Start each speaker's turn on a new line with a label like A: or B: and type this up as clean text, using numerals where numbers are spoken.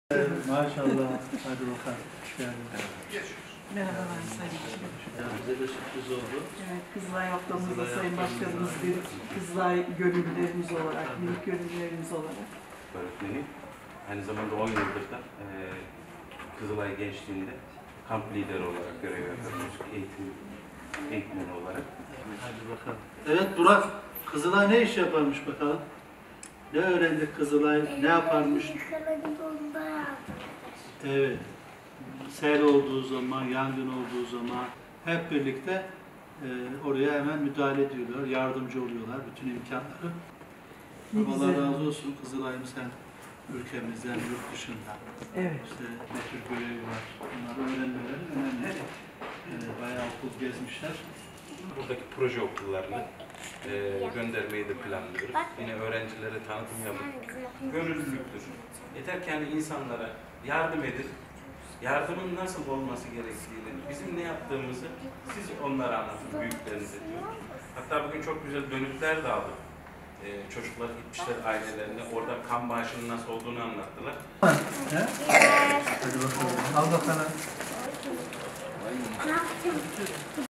A: Maşallah. Hadi bakalım. Hoş geldin.
B: Merhabalar Sayın Başkanım.
A: Bize de sürpriz oldu.
B: Evet, Kızılay haftamızda
A: Kızılay
B: Sayın
A: haftamızda.
B: Başkanımız bir Kızılay gönüllülerimiz olarak, minik gönüllülerimiz olarak.
C: Öğretmenim. Aynı zamanda 10 yıldır da Kızılay Gençliği'nde kamp lideri olarak görev yapıyoruz. Eğitmeni olarak.
A: Hadi bakalım. Evet Burak, Kızılay ne iş yaparmış bakalım? Ne öğrendik Kızılay, ne yaparmış? Evet. Sel olduğu zaman, yangın olduğu zaman hep birlikte oraya hemen müdahale ediyorlar, yardımcı oluyorlar bütün imkanları.
B: Ne
A: Allah
B: güzel.
A: razı olsun Kızılay'ım sen ülkemizden, yurt dışından.
B: Evet.
A: İşte ne tür görevi var, bunları öğrenmeleri önemli. Bayağı okul gezmişler.
C: Buradaki proje okullarını göndermeyi de planlıyoruz. Yine öğrencilere tanıtım yapıp gönüllülüktür. Yeter ki hani insanlara yardım edin. Yardımın nasıl olması gerektiğini, bizim ne yaptığımızı siz onlara anlatın, büyüklerinize diyor. Hatta bugün çok güzel dönütler de aldık. Çocuklar gitmişler ailelerine, orada kan bağışının nasıl olduğunu anlattılar.
A: He? Hadi bakalım. Al bakalım.